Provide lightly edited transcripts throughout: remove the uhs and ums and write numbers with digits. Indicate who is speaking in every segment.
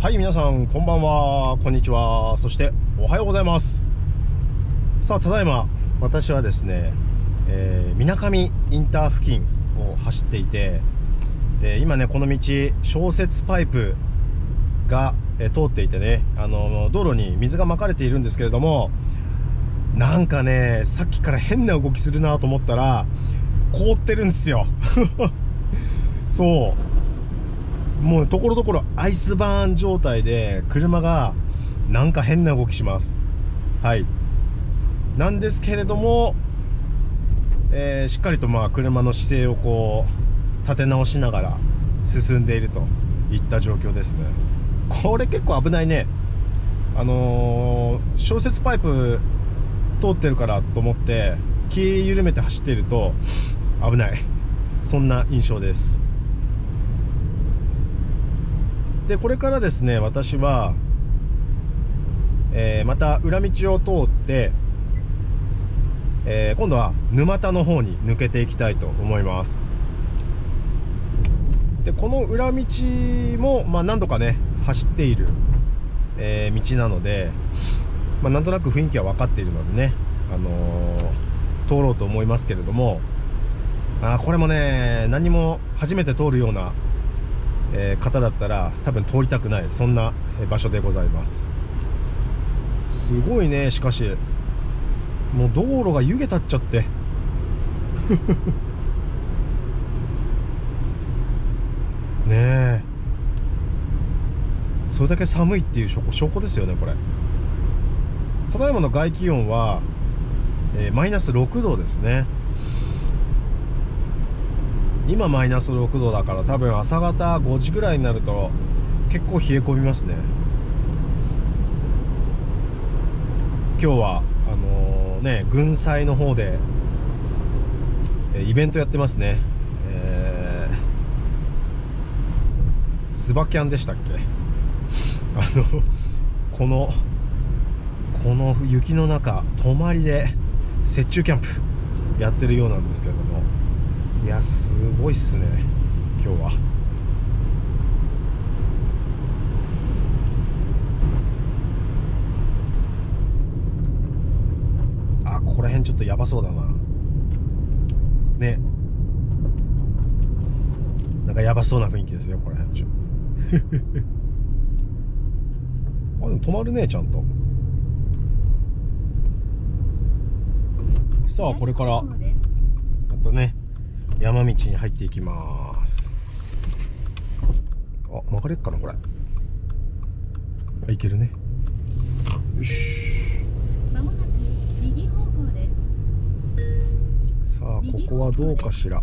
Speaker 1: はい、皆さんこんばんは、こんにちは、そしておはようございます。さあ、ただいま私はですね、水上インター付近を走っていて、で今ねこの道消雪パイプが通っていてね、道路に水がまかれているんですけれども、なんかねさっきから変な動きするなと思ったら凍ってるんですよそう、もうところどころアイスバーン状態で車がなんか変な動きします。はい、なんですけれども、しっかりと車の姿勢をこう立て直しながら進んでいるといった状況ですね。これ結構危ないね。消雪パイプ通ってるからと思って気緩めて走っていると危ない、そんな印象です。でこれからですね、私は、また裏道を通って、今度は沼田の方に抜けていきたいと思います。でこの裏道も、何度かね走っている、道なので、なんとなく雰囲気は分かっているのでね、通ろうと思いますけれども、これもね何も初めて通るような、方だったら多分通りたくない、そんな場所でございます。すごいね、しかしもう道路が湯気立っちゃってねえ、それだけ寒いっていう証拠ですよね、これ。ただいまの外気温は、マイナス6度ですね。今マイナス6度だから多分朝方5時ぐらいになると結構冷え込みますね。今日は群祭の方でイベントやってますね。スバキャンでしたっけこの雪の中泊まりで雪中キャンプやってるようなんですけれども、いやすごいっすね今日は。ここら辺ちょっとやばそうだなね。なんかやばそうな雰囲気ですよ、これでも止まるねちゃんと。さあこれからまたね山道に入っていきます。曲がれっかなこれ。いけるね。よし。さあここはどうかしら。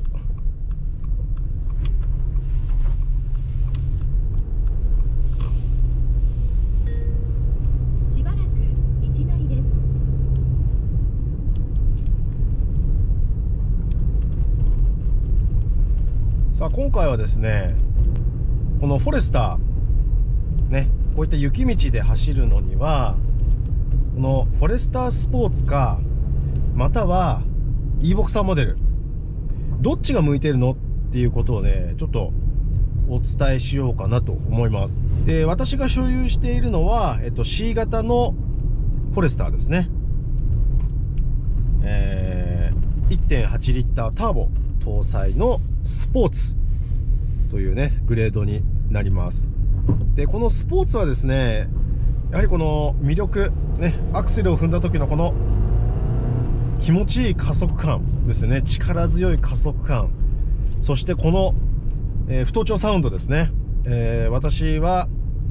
Speaker 1: さあ今回はですね、このフォレスターね、こういった雪道で走るのにはこのフォレスタースポーツか、または e ボクサーモデル、どっちが向いてるのっていうことをねちょっとお伝えしようかなと思います。で私が所有しているのは、C 型のフォレスターですね。1.8 リッターターボ搭載のスポーツというねグレードになります。でこのスポーツはですね、やはりこの魅力ね、アクセルを踏んだ時のこの気持ちいい加速感ですね、力強い加速感、そしてこの、不倒調サウンドですね。私は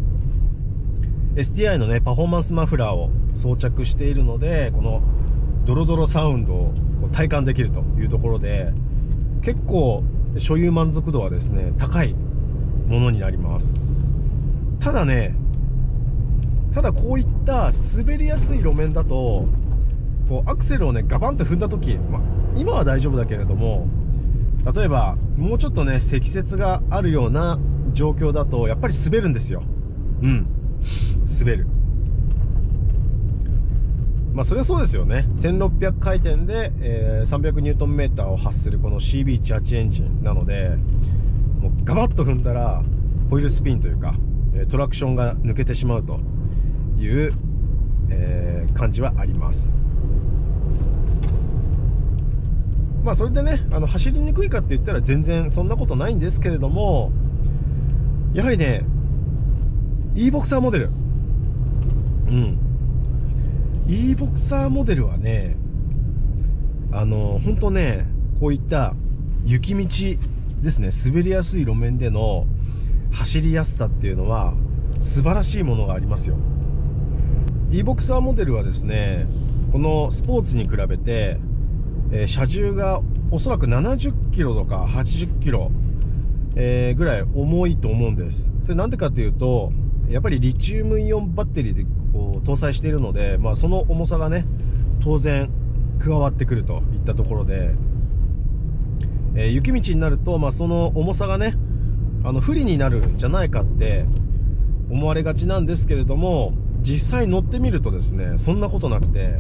Speaker 1: STI のねパフォーマンスマフラーを装着しているので、このドロドロサウンドをこう体感できるというところで、結構所有満足度はですね高いものになります。ただこういった滑りやすい路面だとこうアクセルをねガバンと踏んだ時、今は大丈夫だけれども、例えばもうちょっとね積雪があるような状況だとやっぱり滑るんですよ。滑る。それはそうですよね。1600回転で、300ニュートンメーターを発するこの CB18 エンジンなので、もうガバッと踏んだらホイールスピンというか、 トラクションが抜けてしまうという、感じはあります。まあそれでね、走りにくいかって言ったら全然そんなことないんですけれども、やはりね e ボクサーモデル、e ボクサーモデルはね、本当ね、こういった雪道ですね、滑りやすい路面での走りやすさっていうのは素晴らしいものがありますよ。 e ボクサーモデルはですね、このスポーツに比べて、車重がおそらく70キロとか80キロ、ぐらい重いと思うんです。それなんでかっていうと、やっぱりリチウムイオンバッテリーでこう搭載しているので、その重さがね当然加わってくるといったところで、雪道になると、その重さがね不利になるんじゃないかって思われがちなんですけれども、実際乗ってみるとですね、そんなことなくて、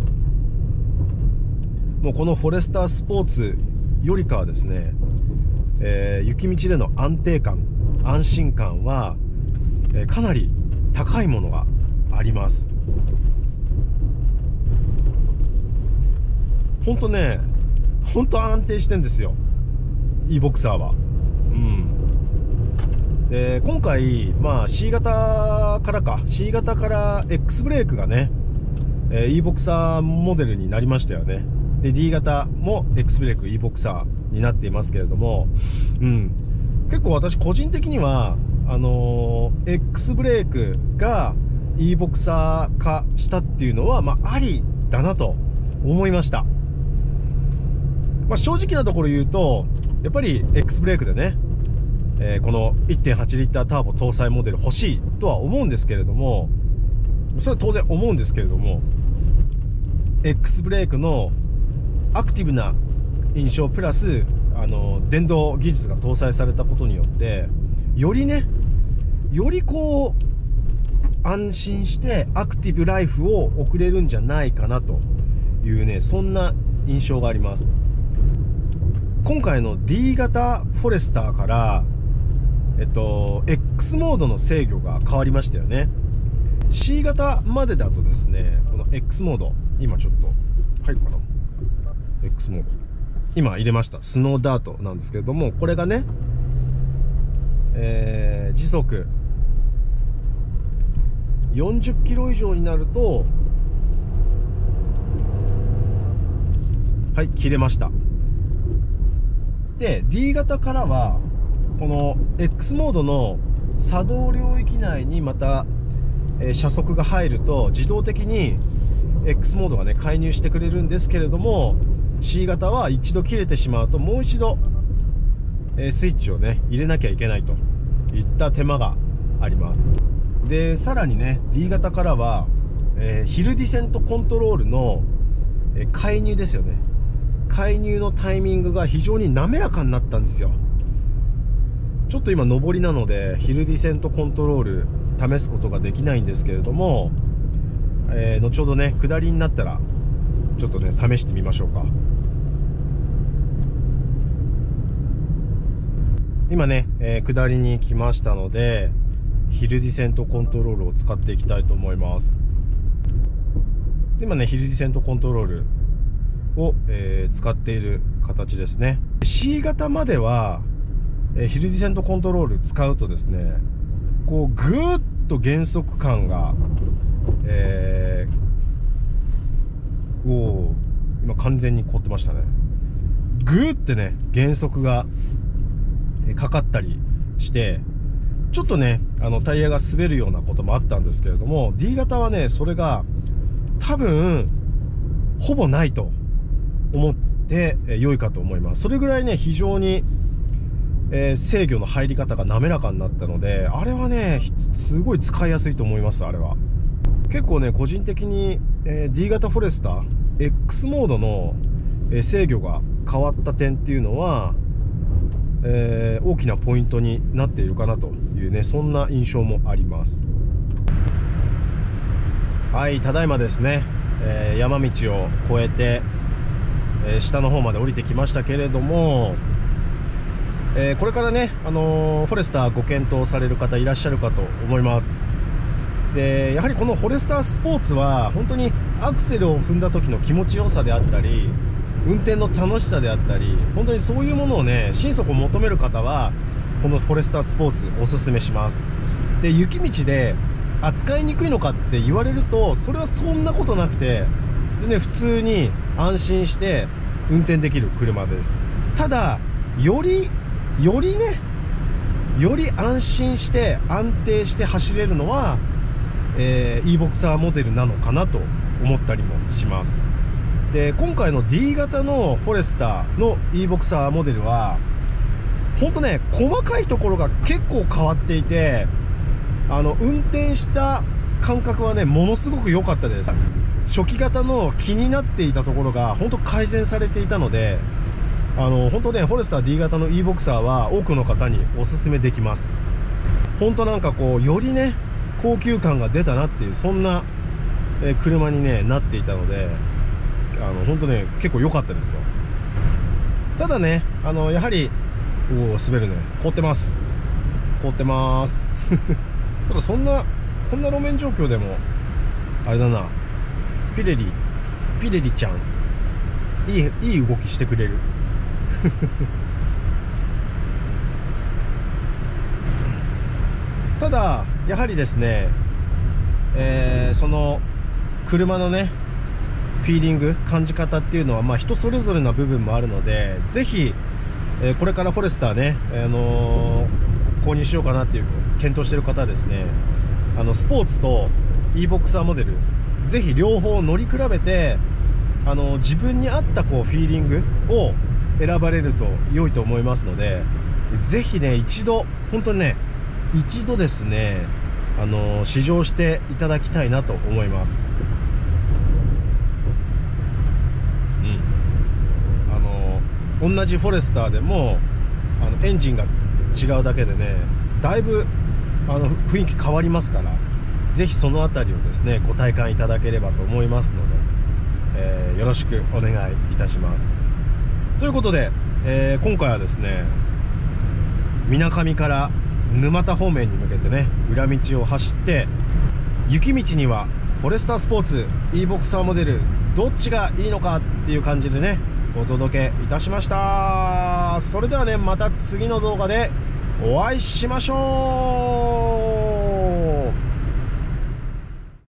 Speaker 1: もうこのフォレスタースポーツよりかはですね、雪道での安定感、安心感は、かなり高いものがあります。ほんとね、ほんと安定してんですよ e ボクサーは。で今回、C 型から X ブレークがね、e ボクサーモデルになりましたよね。で D 型も X ブレーク e ボクサーになっていますけれども、結構私個人的にはX ブレークが e ボクサー化したっていうのは、ありだなと思いました。正直なところ言うと、やっぱり X ブレークでね、この 1.8 リッターターボ搭載モデル欲しいとは思うんですけれども、それは当然思うんですけれども、 X ブレークのアクティブな印象プラス電動技術が搭載されたことによって、よりこう安心してアクティブライフを送れるんじゃないかなというね、そんな印象があります。今回の D 型フォレスターから、X モードの制御が変わりましたよね。 C 型までだとですね、この X モード、今ちょっと入るかな、 X モード今入れました。スノーダートなんですけれども、これがね、時速40キロ以上になると、はい、切れました。で D 型からはこの X モードの作動領域内にまた、車速が入ると自動的に X モードがね介入してくれるんですけれども、 C 型は一度切れてしまうともう一度、スイッチをね入れなきゃいけないといった手間があります。でさらにね D 型からは、ヒルディセントコントロールの、介入ですよね。介入のタイミングが非常に滑らかになったんですよ。ちょっと今上りなのでヒルディセントコントロール試すことができないんですけれども、後ほどね下りになったらちょっとね試してみましょうか。今ね、下りに来ましたのでヒルディセントコントロールを使っていきたいと思います。今ねヒルディセントコントロールを、使っている形ですね。 C 型までは、ヒルディセントコントロール使うとですね、こうぐーっと減速感が、今完全に凍ってましたね。ぐーってね減速がかかったりして、ちょっとねタイヤが滑るようなこともあったんですけれども、 D 型はねそれが多分ほぼないと思って良いかと思います。それぐらいね非常に、制御の入り方が滑らかになったので、あれはねすごい使いやすいと思います。あれは結構ね個人的に、D 型フォレスター X モードの、制御が変わった点っていうのは、大きなポイントになっているかなというね、そんな印象もあります。はい、ただいまですね、山道を越えて、下の方まで降りてきましたけれども、 これからね、フォレスターご検討される方いらっしゃるかと思います。でやはりこのフォレスタースポーツは本当にアクセルを踏んだ時の気持ちよさであったり、運転の楽しさであったり、本当にそういうものをね、心底求める方はこのフォレスタースポーツおすすめします。で雪道で扱いにくいのかって言われると、それはそんなことなくて、でね、普通に安心して運転できる車です。ただより安心して安定して走れるのはe ボクサーモデルなのかなと思ったりもします。で今回の D 型のフォレスターの e ボクサーモデルは本当ね、細かいところが結構変わっていて、運転した感覚はね、ものすごく良かったです。初期型の気になっていたところが本当改善されていたので、本当ね、フォレスター D 型の e ボクサーは多くの方におすすめできます。本当なんかこうよりね、高級感が出たなっていう、そんな車に、ね、なっていたので、本当ね、結構良かったですよ。ただね、やはり滑るね、凍ってますただこんな路面状況でもあれだな、ピレリちゃんいい動きしてくれるただやはりですね、その車のねフィーリング、感じ方っていうのは人それぞれな部分もあるので、ぜひ、これからフォレスターね、購入しようかなっていう検討している方はですね、スポーツと e ボクサーモデルぜひ両方乗り比べて、自分に合ったこうフィーリングを選ばれると良いと思いますので、ぜひね、本当にね、一度ですね、試乗していただきたいなと思います。同じフォレスターでもエンジンが違うだけでね、だいぶ雰囲気変わりますから、ぜひそのあたりをですねご体感いただければと思いますので、よろしくお願いいたします。ということで、今回はですね、水上から沼田方面に向けてね、裏道を走って、雪道にはフォレスタースポーツ e ボクサーモデルどっちがいいのかっていう感じでね、お届けいたしました。それではね、また次の動画でお会いしましょう。